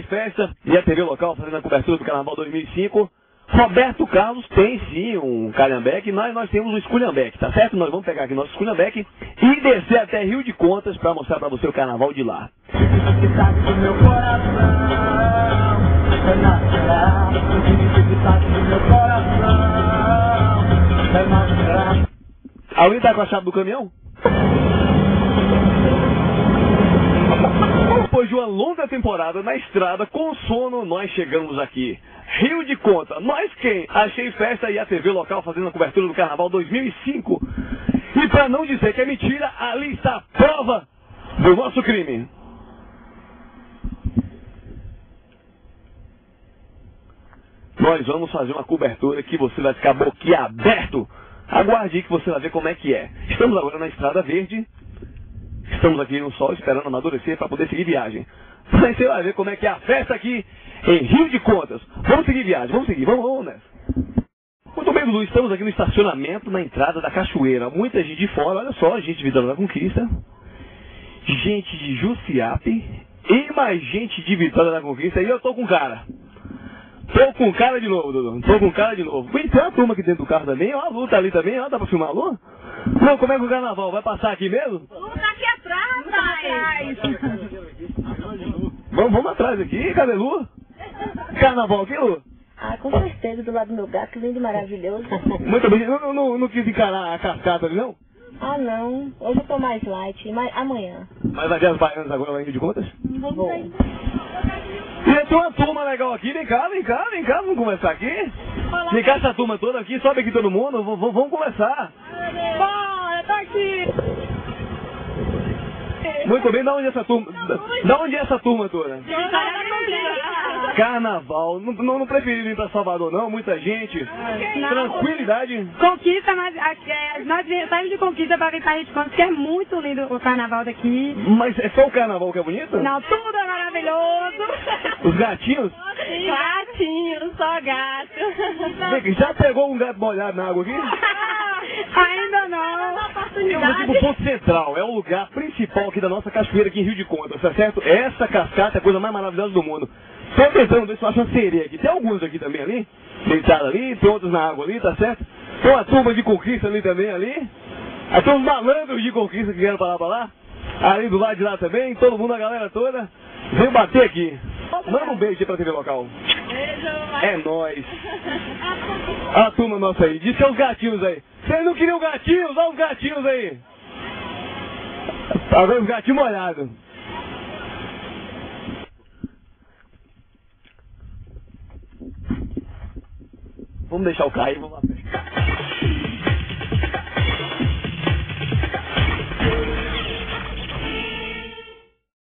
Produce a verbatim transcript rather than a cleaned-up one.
Festa e a T V local fazendo a cobertura do Carnaval dois mil e cinco. Roberto Carlos tem sim um calhambeque, nós, nós temos um esculhambeque, tá certo? Nós vamos pegar aqui nosso esculhambeque e descer até Rio de Contas para mostrar para você o Carnaval de lá. Alguém tá com a chave do caminhão? Depois de uma longa temporada na estrada, com sono, nós chegamos aqui. Rio de Contas. Nós quem? Achei Festa e a T V local fazendo a cobertura do Carnaval dois mil e cinco. E para não dizer que é mentira, ali está a prova do nosso crime. Nós vamos fazer uma cobertura que você vai ficar boquiaberto. Aguarde que você vai ver como é que é. Estamos agora na Estrada Verde. Estamos aqui no sol esperando amadurecer para poder seguir viagem. Mas você vai ver como é que é a festa aqui em Rio de Contas. Vamos seguir viagem, vamos seguir, vamos, vamos nessa. Muito bem, Dudu, estamos aqui no estacionamento na entrada da cachoeira. Muita gente de fora, olha só, gente de Vitória da Conquista. Gente de Jussiape e mais gente de Vitória da Conquista. E eu tô com cara. Tô com cara de novo, Dudu. Tô com cara de novo. E tem uma turma aqui dentro do carro também. Ó, a Lu tá ali também. Ó, dá pra filmar a Lu? Não, como é que o carnaval? Vai passar aqui mesmo? Lu tá aqui atrás, pai. Vamos, vamos atrás aqui. Cadê Lu? Carnaval aqui, Lu? Ah, com certeza, do lado do meu gato, lindo e maravilhoso. Muito bem. Não, não, não, não quis encarar a cascata ali, não? Ah, não. Hoje eu tô mais light. Mas amanhã. Mas vai ver as baianas agora lá em Rio de Contas? Vou. E tem uma turma legal aqui, vem cá, vem cá, vem cá, vamos conversar aqui. Vem cá essa turma toda aqui, sobe aqui todo mundo, vamos, vamos conversar. Bora, tá aqui. Muito bem, da onde é essa turma? Da onde é essa turma toda? Carnaval, não, não, não preferi vir pra Salvador não, muita gente. Não. Tranquilidade. Conquista, nós, é, nós saímos de Conquista pra vir pra Rio de Contas, que é muito lindo o carnaval daqui. Mas é só o carnaval que é bonito? Não, tudo é maravilhoso. Os gatinhos? Gatinho, só gato. Vem, já pegou um gato molhado na água aqui? Ainda não. É tipo o ponto central, é o lugar principal aqui da nossa cachoeira aqui em Rio de Contas, tá certo? Essa cascata é a coisa mais maravilhosa do mundo. Tô tentando ver se eu acho uma sereia aqui. Tem alguns aqui também ali, deitados ali, tem outros na água ali, tá certo? Tem uma turma de conquista ali também ali. Aí tem uns malandros de conquista que vieram pra lá, pra lá. Ali do lado de lá também, todo mundo, a galera toda, veio bater aqui. Manda um beijo aí pra T V local. Beijo. É nóis. A turma nossa aí. Diz que é os gatinhos aí. Vocês não queriam gatinhos? Olha os gatinhos aí. Agora os gatinhos molhados. Vamos deixar o cair, vamos lá.